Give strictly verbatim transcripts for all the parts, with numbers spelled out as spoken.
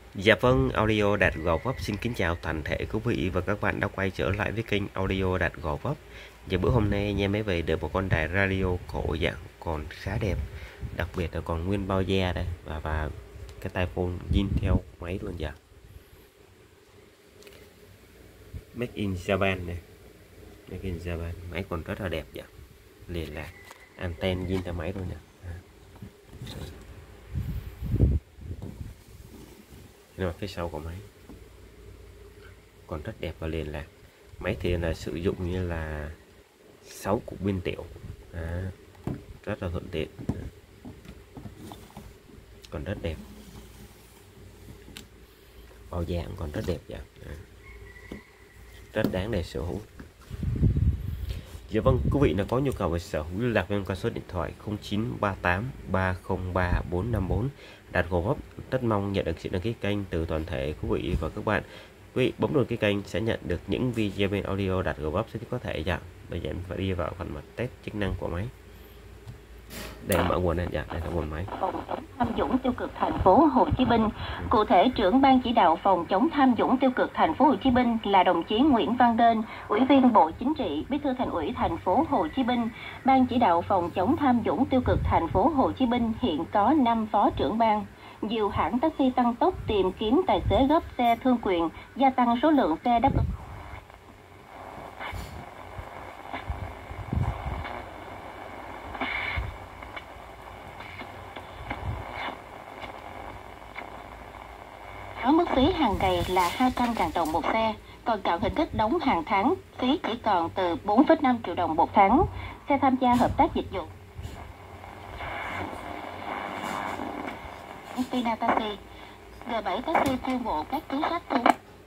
Dạ vâng, Audio Đạt Gò Vấp xin kính chào toàn thể quý vị và các bạn đã quay trở lại với kênh Audio Đạt Gò Vấp. Và bữa hôm nay anh em mới về được một con đài radio cổ dạng còn khá đẹp, đặc biệt là còn nguyên bao da đây và và cái tai phone zin theo máy luôn dạ. Make in Japan này, Make in Japan, máy còn rất là đẹp dạ, liền lạc, anten zin theo máy luôn nha. Nhưng mà phía sau của máy còn rất đẹp và liền lạc. Máy thì là sử dụng như là sáu cục pin tiểu, à, rất là thuận tiện, còn rất đẹp, bao dạng còn rất đẹp dạ, à, rất đáng để sở hữu. Dạ vâng, quý vị là có nhu cầu về sở hữu liên lạc với em qua số điện thoại không chín ba tám ba không ba bốn năm bốn. Đạt Gò Vấp rất mong nhận được sự đăng ký kênh từ toàn thể quý vị và các bạn. Quý vị bấm đăng ký kênh sẽ nhận được những video bên audio Đạt Gò Vấp sẽ có thể dạ. Bây giờ em phải đi vào phần mặt test chức năng của máy. Đây mở nguồn này dạ, đây là nguồn máy. Phòng chống tham nhũng tiêu cực thành phố Hồ Chí Minh. Cụ thể, trưởng ban chỉ đạo phòng chống tham nhũng tiêu cực thành phố Hồ Chí Minh là đồng chí Nguyễn Văn Đên, Ủy viên Bộ Chính trị, Bí thư Thành ủy thành phố Hồ Chí Minh. Ban chỉ đạo phòng chống tham nhũng tiêu cực thành phố Hồ Chí Minh hiện có năm phó trưởng ban. Nhiều hãng taxi tăng tốc tìm kiếm tài xế gấp xe thương quyền, gia tăng số lượng xe đáp ứng. Có mức phí hàng ngày là hai trăm nghìn đồng một xe, còn chọn hình thức đóng hàng tháng, phí chỉ còn từ bốn phẩy năm triệu đồng một tháng. Xe tham gia hợp tác dịch vụ Pina Taxi, G bảy Taxi chiêu mộ các chính sách thu.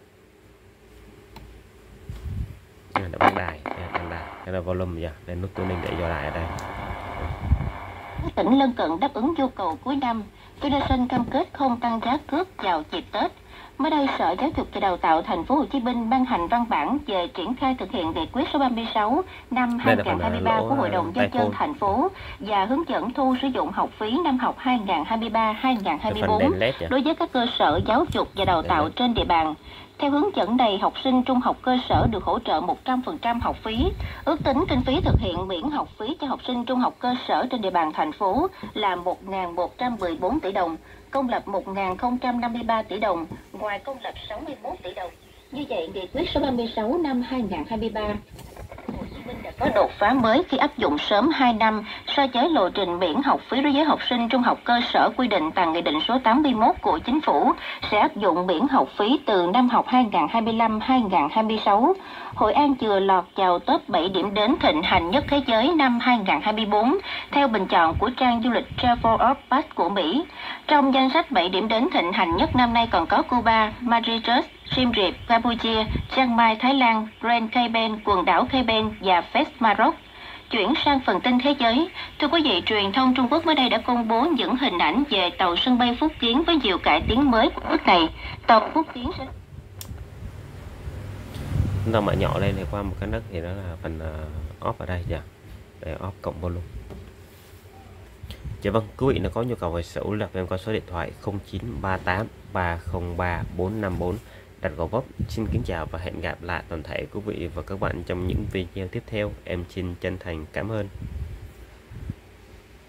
Đây là băng đài, đây là băng đài, đây là volume dạ, đây nút tuning để dò lại ở đây. Các tỉnh lân cận đáp ứng nhu cầu cuối năm. Vinasun cam kết không tăng giá cước vào dịp Tết. Mới đây, Sở Giáo dục và Đào tạo Thành phố Hồ Chí Minh ban hành văn bản về triển khai thực hiện nghị quyết số ba mươi sáu năm hai nghìn không trăm hai mươi ba của Hội đồng Nhân dân thành phố và hướng dẫn thu sử dụng học phí năm học hai nghìn không trăm hai mươi ba hai nghìn không trăm hai mươi bốn đối với các cơ sở giáo dục và đào tạo trên địa bàn. Theo hướng dẫn này, học sinh trung học cơ sở được hỗ trợ một trăm phần trăm học phí. Ước tính kinh phí thực hiện miễn học phí cho học sinh trung học cơ sở trên địa bàn thành phố là một nghìn một trăm mười bốn tỷ đồng, công lập một nghìn không trăm năm mươi ba tỷ đồng, ngoài công lập sáu mươi mốt tỷ đồng. Như vậy, nghị quyết số ba mươi sáu năm hai nghìn không trăm hai mươi ba Hồ Chí Minh đã có đột phá mới khi áp dụng sớm hai năm so với lộ trình miễn học phí đối với học sinh trung học cơ sở quy định tại Nghị định số tám mươi mốt của Chính phủ sẽ áp dụng miễn học phí từ năm học hai nghìn không trăm hai mươi lăm hai nghìn không trăm hai mươi sáu. Hội An vừa lọt vào top bảy điểm đến thịnh hành nhất thế giới năm hai nghìn không trăm hai mươi tư theo bình chọn của trang du lịch Travel of Pass của Mỹ. Trong danh sách bảy điểm đến thịnh hành nhất năm nay còn có Cuba, Mauritius, Siem Reap, Campuchia, Chiang Mai, Thái Lan, Grand Cayman, quần đảo Cayman và Fes, Maroc. Chuyển sang phần tin thế giới, thưa quý vị, truyền thông Trung Quốc mới đây đã công bố những hình ảnh về tàu sân bay Phúc Kiến với nhiều cải tiến mới của nước này. Tàu Phúc Kiến sẽ Chúng ta mở nhỏ lên thì qua một cái nấc thì đó là phần uh, off ở đây dạ, để off cộng volume. Dạ vâng, quý vị nó có nhu cầu về sở hữu liên lạc với em qua số điện thoại không chín ba tám ba không ba bốn năm bốn. Đạt Gò Vấp xin kính chào và hẹn gặp lại toàn thể quý vị và các bạn trong những video tiếp theo. Em xin chân thành cảm ơn.